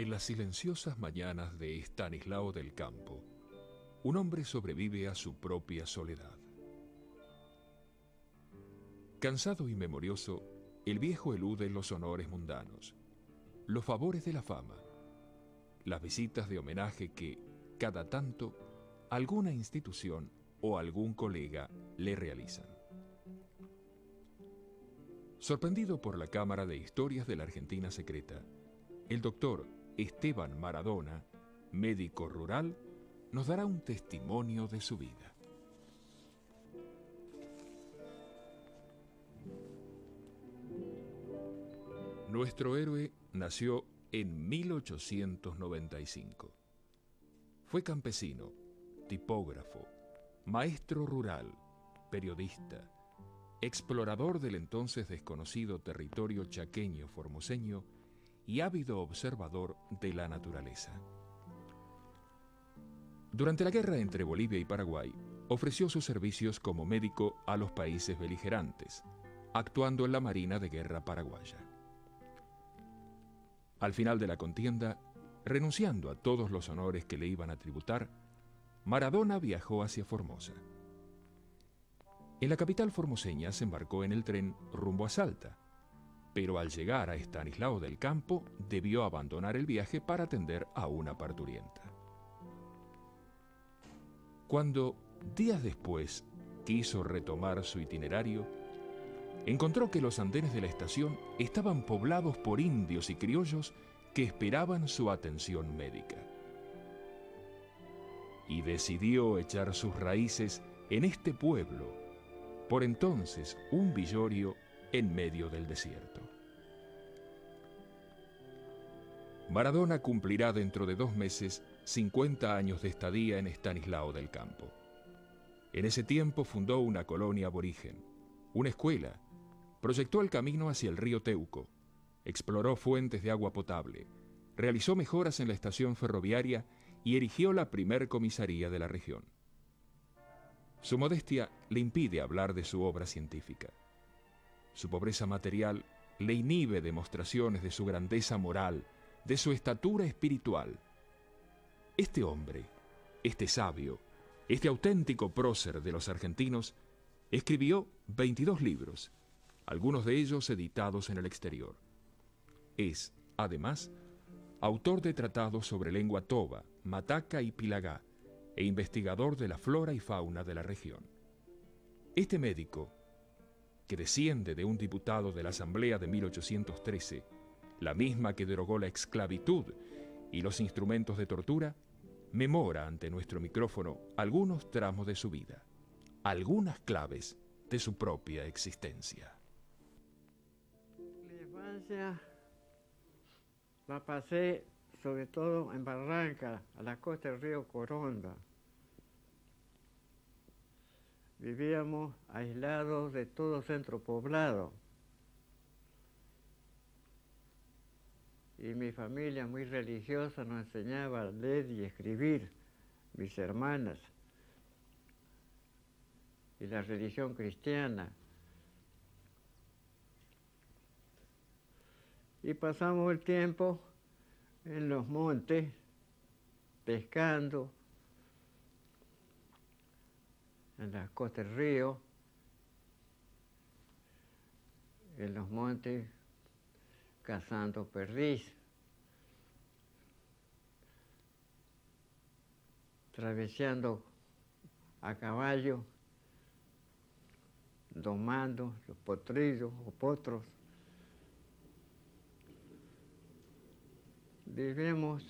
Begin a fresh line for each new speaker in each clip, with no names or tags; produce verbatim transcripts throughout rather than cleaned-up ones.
En las silenciosas mañanas de Estanislao del Campo, un hombre sobrevive a su propia soledad. Cansado y memorioso, el viejo elude los honores mundanos, los favores de la fama, las visitas de homenaje que, cada tanto, alguna institución o algún colega le realizan. Sorprendido por la Cámara de Historias de la Argentina Secreta, el doctor Esteban Maradona, médico rural, nos dará un testimonio de su vida. Nuestro héroe nació en mil ochocientos noventa y cinco. Fue campesino, tipógrafo, maestro rural, periodista, explorador del entonces desconocido territorio chaqueño formoseño y ávido observador de la naturaleza. Durante la guerra entre Bolivia y Paraguay, ofreció sus servicios como médico a los países beligerantes, actuando en la Marina de Guerra paraguaya. Al final de la contienda, renunciando a todos los honores que le iban a tributar, Maradona viajó hacia Formosa. En la capital formoseña se embarcó en el tren rumbo a Salta, pero al llegar a Estanislao del Campo debió abandonar el viaje para atender a una parturienta. Cuando, días después, quiso retomar su itinerario, encontró que los andenes de la estación estaban poblados por indios y criollos que esperaban su atención médica. Y decidió echar sus raíces en este pueblo, por entonces un villorio en medio del desierto. Maradona cumplirá dentro de dos meses cincuenta años de estadía en Estanislao del Campo. En ese tiempo fundó una colonia aborigen, una escuela, proyectó el camino hacia el río Teuco, exploró fuentes de agua potable, realizó mejoras en la estación ferroviaria y erigió la primer comisaría de la región. Su modestia le impide hablar de su obra científica. Su pobreza material le inhibe demostraciones de su grandeza moral, de su estatura espiritual. Este hombre, este sabio, este auténtico prócer de los argentinos, escribió veintidós libros, algunos de ellos editados en el exterior. Es, además, autor de tratados sobre lengua toba, mataca y pilagá, e investigador de la flora y fauna de la región. Este médico, que desciende de un diputado de la Asamblea de mil ochocientos trece, la misma que derogó la esclavitud y los instrumentos de tortura, memora ante nuestro micrófono algunos tramos de su vida, algunas claves de su propia existencia.
Mi infancia la pasé sobre todo en Barranca, a la costa del río Coronda. Vivíamos aislados de todo centro poblado. Y mi familia muy religiosa nos enseñaba a leer y escribir, mis hermanas, y la religión cristiana. Y pasamos el tiempo en los montes, pescando, en las costas del río, en los montes, cazando perdiz, traveseando a caballo, domando los potrillos o potros. Vivimos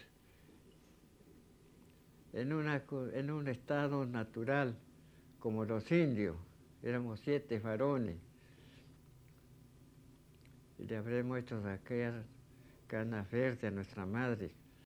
en, una, en un estado natural, como los indios. Éramos siete varones. Y le habremos hecho sacar canas verdes a nuestra madre.